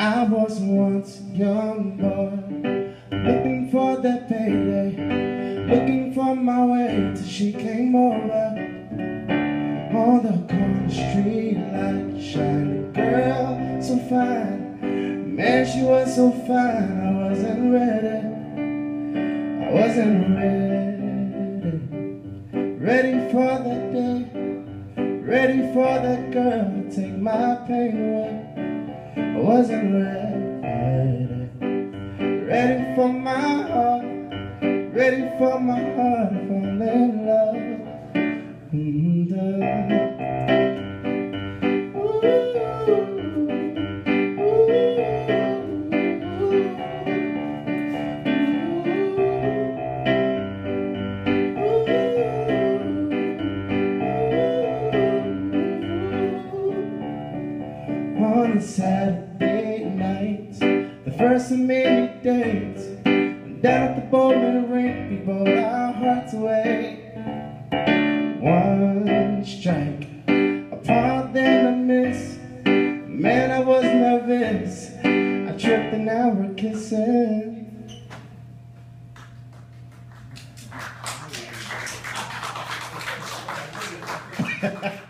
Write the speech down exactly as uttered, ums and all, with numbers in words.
I was once a young boy, looking for that payday, looking for my way till she came over. On the corner street light, shining girl, so fine. Man, she was so fine, I wasn't ready. I wasn't ready. Ready for that day, ready for that girl to take my pain away. I wasn't ready. Ready for my heart, ready for my heart to fall in love. Mm-hmm. Ooh, ooh, ooh. On a Saturday night, the first of many dates, down at the bowling rink, we bowled our hearts away. One strike, apart then a miss. Man, I was nervous. I tripped and now we're kissing. Ha ha ha.